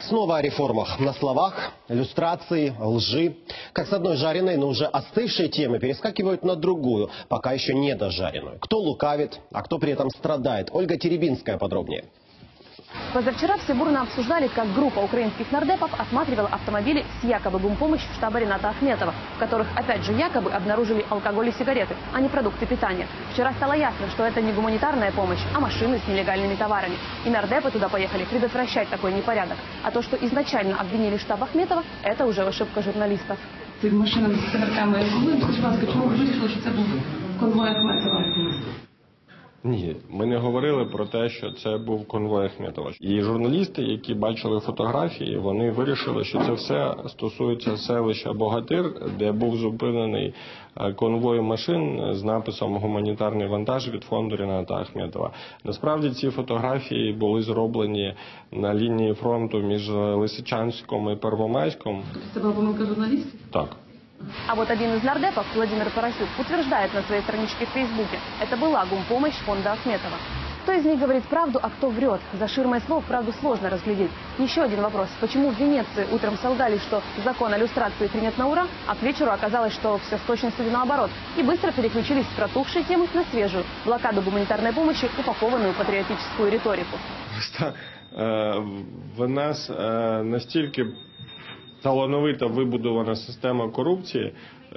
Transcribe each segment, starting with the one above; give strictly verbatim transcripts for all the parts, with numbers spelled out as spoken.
Снова о реформах. На словах, иллюстрации, лжи. Как с одной жареной, но уже остывшей темы перескакивают на другую, пока еще не дожаренную. Кто лукавит, а кто при этом страдает. Ольга Теребинская подробнее. Позавчера все бурно обсуждали, как группа украинских нардепов осматривала автомобили с якобы гумпомощью штаба Рената Ахметова, в которых опять же якобы обнаружили алкоголь и сигареты, а не продукты питания. Вчера стало ясно, что это не гуманитарная помощь, а машины с нелегальными товарами. И нардепы туда поехали предотвращать такой непорядок. А то, что изначально обвинили штаб Ахметова, это уже ошибка журналистов. Цих машинами з сигаретами були, будь ласка, чому ви вирішили, що це був конвой Ахметова? Ні, ми не говорили про те, що це був конвой Ахметова. І журналісти, які бачили фотографії, вони вирішили, що це все стосується селища Богатир, де був зупинений конвой машин з написом «Гуманітарний вантаж» від фонду Рената Ахметова. Насправді ці фотографії були зроблені на лінії фронту між Лисичанськом і Первомайськом. Це була помилка журналістів? Так. А вот один из нардепов, Владимир Поросюк, утверждает на своей страничке в Фейсбуке, это была гумпомощь фонда Ахметова. Кто из них говорит правду, а кто врет? За ширмой слов правду сложно разглядеть. Еще один вопрос. Почему в Венеции утром солгали, что закон о люстрации принят на ура, а к вечеру оказалось, что все с точностью наоборот? И быстро переключились с протухшей темы на свежую. Блокаду гуманитарной помощи, упакованную в патриотическую риторику. Просто е, в нас е, настільки талановита вибудована система корупції,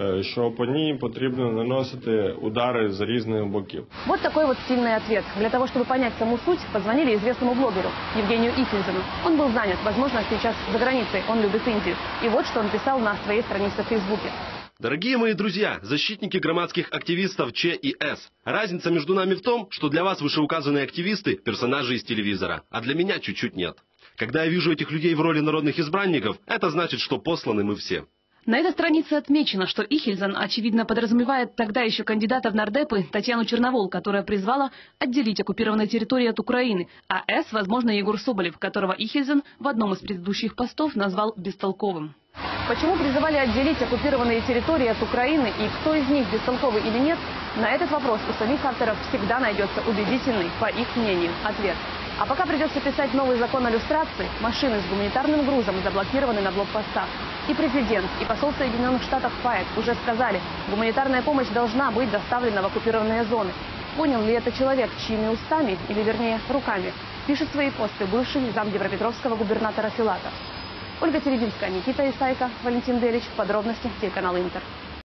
що по ній потрібно наносити удари з різних боків. Вот такой вот стильный ответ. Для того, чтобы понять саму суть, позвонили известному блогеру Евгению Ихельзену. Он был занят, возможно, сейчас за границей, он любит Индию. И вот что он писал на своей странице в Фейсбуке. Дорогие мои друзья, защитники громадских активистов Ч и С. Разница между нами в том, что для вас вышеуказанные активисты – персонажи из телевизора, а для меня чуть-чуть нет. Когда я вижу этих людей в роли народных избранников, это значит, что посланы мы все. На этой странице отмечено, что Ихельзен, очевидно, подразумевает тогда еще кандидата в нардепы Татьяну Черновол, которая призвала отделить оккупированные территории от Украины, а С, возможно, Егор Соболев, которого Ихельзен в одном из предыдущих постов назвал бестолковым. Почему призывали отделить оккупированные территории от Украины и кто из них бестолковый или нет, на этот вопрос у самих авторов всегда найдется убедительный, по их мнению, ответ. А пока придется писать новый закон о люстрации, машины с гуманитарным грузом заблокированы на блокпостах. И президент, и посол Соединенных Штатов Пайек уже сказали, гуманитарная помощь должна быть доставлена в оккупированные зоны. Понял ли это человек, чьими устами, или вернее руками, пишет свои посты бывший зам Днепропетровского губернатора Филатов. Ольга Теребинская, Никита Исайко, Валентин Делич. Подробности телеканал Интер.